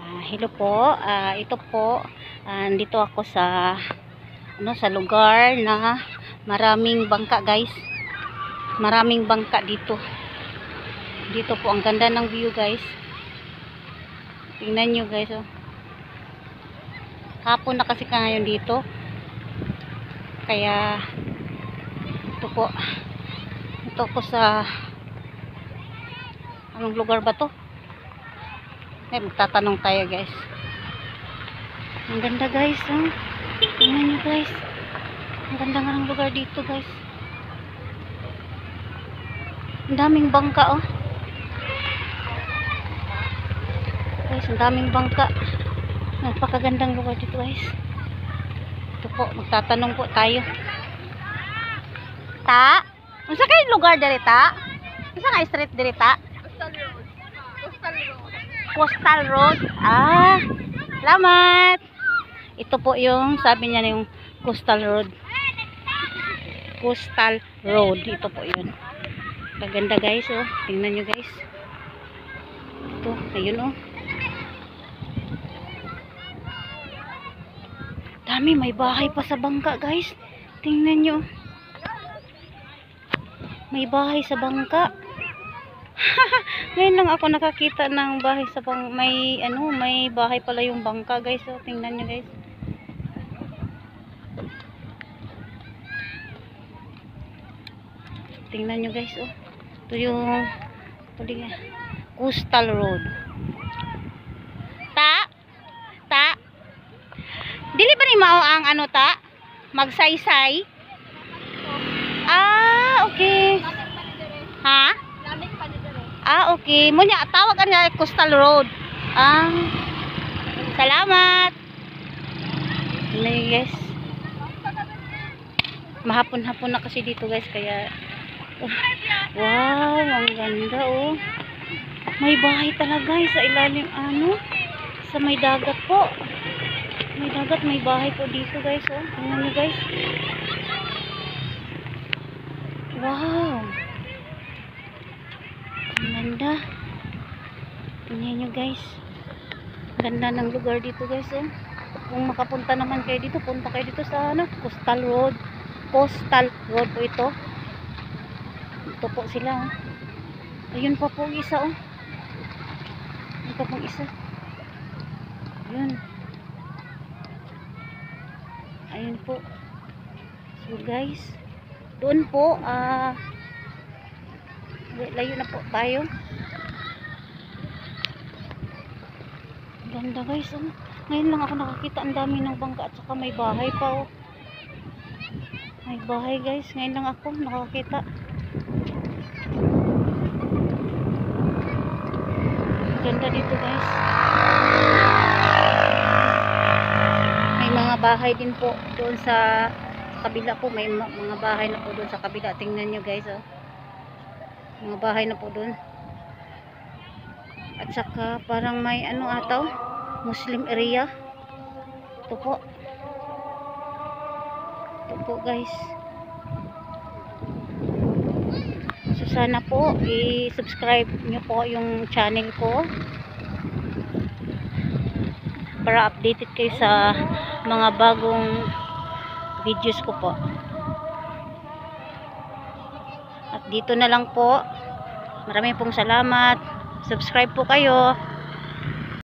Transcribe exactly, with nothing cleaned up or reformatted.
Uh, hello po, uh, ito po, uh, dito ako sa ano sa lugar na maraming bangka, guys. Maraming bangka dito. Dito po ang ganda ng view, guys. Tingnan nyo, guys, oh. Hapon na kasi ka ngayon dito. Kaya ito po. Ito po sa anong lugar ba to? Eh, magtatanong tayo, guys. Ang ganda, guys, oh. Tingnan nyo, guys. Ang ganda nga ng lugar dito, guys. Ang daming bangka, oh. Guys, ang daming bangka. Napakagandang lugar dito, guys. Ito po, magtatanong po tayo. Ta? Unsa kay lugar diri, ta? Unsa nga street diri, ta? Coastal Road. Coastal Road. Coastal Road. Ah, salamat. Ito po yung sabi niya na yung Coastal Road. Coastal Road. Ito po yun. Maganda, guys, oh. Tingnan nyo, guys. Ito, ayun, oh. Dami, may bahay pa sa bangka, guys. Tingnan nyo. May bahay sa bangka. Ngayon lang ako nakakita ng bahay sa bang may ano, may bahay pala yung bangka, guys. So, tingnan nyo, guys. Tingnan nyo, guys, oh. Ito yung Coastal Road. Ta? Ta? Dili ba ni mao ang ano, ta? Magsaysay? Ah, okay. Ha? Ah, okay. Munya tawag ang Coastal Road. Ah. Salamat. Tingnan, guys. Mahapon-hapon na kasi dito, guys, kaya oh, wow, ang ganda, oh. May bahay talaga, guys, sa ilalim ano, sa may dagat po. May dagat, may bahay po dito, guys, oh. Tingnan niyo, guys. Wow. Ang ganda. Tingnan nyo, guys. Ganda ng lugar dito, guys, oh. Kung makapunta naman kayo dito, punta kayo dito sa ano, Coastal Road. Coastal Road po ito. Ito po sila, oh. Ayun pa po isa, oh. Ayun pa pong isa. Ayun. Ayun po. So, guys, doon po, ah, uh, layo na po tayo. Ganda, guys, oh. Ngayon lang ako nakakita ang dami ng bangka at saka may bahay pa, oh. May bahay, guys. Ngayon lang ako nakakita. Ganda dito, guys. May mga bahay din po doon sa kabila po. May mga bahay na po doon sa kabila. Tingnan nyo, guys, oh. Mga bahay na po doon. At saka parang may ano ataw, Muslim area. Ito po. Ito po, guys. So sana po i-subscribe nyo po yung channel ko para updated kayo sa mga bagong videos ko po. At dito na lang po. Maraming pong salamat. Subscribe po kayo.